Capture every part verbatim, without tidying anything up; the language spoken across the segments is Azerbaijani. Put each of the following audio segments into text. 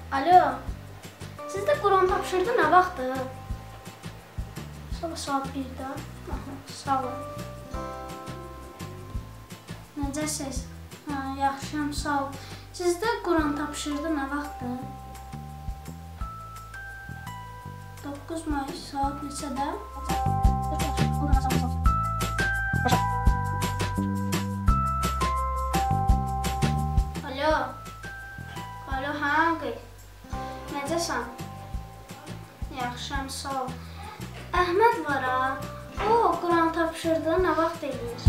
Alo. Sizdə Quran tapşırdı nə vaxtdır? Sabah saat birdə. Aha, sağ olun. Necəsiz? Hə, yaxşıyam, sağ ol. Sizdə Quran tapşırdı nə vaxtdır? doqquz may saat neçədə? Alo. Alo, hangi? Necəsən? Yaxşıyam, sağ ol. Əhməd var ha? O, Quran tapşırdı, nə vaxt eləyir?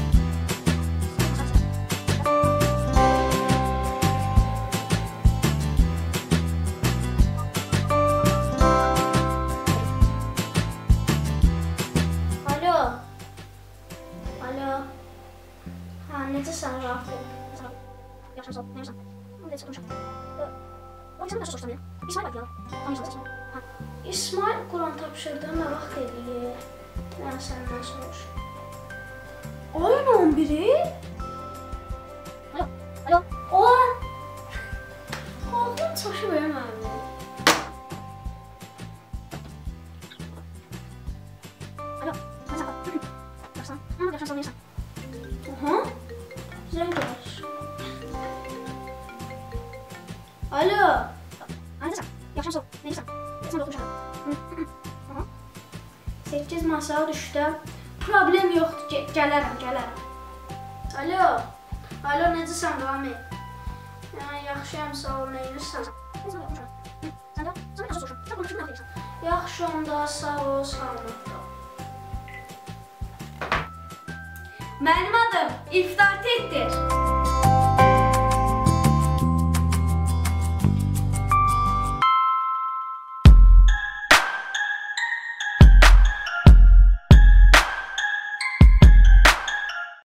Alo. Alo. Hə, necəsən, Rafiq? Yaxşıyam, sağ ol. Nəyirsən? Necə konuşaq? O, sən nəsə soruşdun ya? İsmail var ya? Tanıyırsan səsin? Hə. İsmail Quran tapşırdı, nə vaxt eləyir? Yəni səndən soruş. Ayın on biri? Alo, alo. O, oğlum çaşı verməli. Alo, sən sağ ol. Yaxşısan? Hə, yaxşısan, sağ ol, nəyirsən? Aha, zəng var. Alo. Necəsən? Yaxşısan, sağ ol, nəyirsən? Sən də oxumuşam. səkkiz masaya düşdü. Problem yoxdur, Ge gələrəm, gələrəm. Alo. Alo, necəsən, davam et? Hə, yaxşıyam, sağ ol, nəyirsən? Sən də oxumuşam. Sən də, sən də yaxşı soruşam. Sən konuşdun, nə deyirsən? Yaxşı onda, sağ ol, sağlıqda. Mənim adım İftar Tetdir.